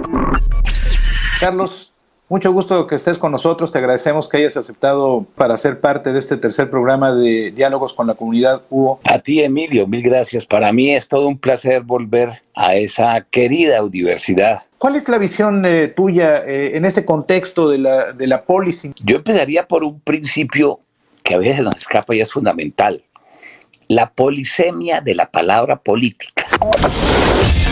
Carlos, mucho gusto que estés con nosotros. Te agradecemos que hayas aceptado para ser parte de este tercer programa de Diálogos con la Comunidad UO. A ti, Emilio, mil gracias. Para mí es todo un placer volver a esa querida universidad. ¿Cuál es la visión tuya en este contexto de la policing? Yo empezaría por un principio que a veces nos escapa y es fundamental. La polisemia de la palabra política.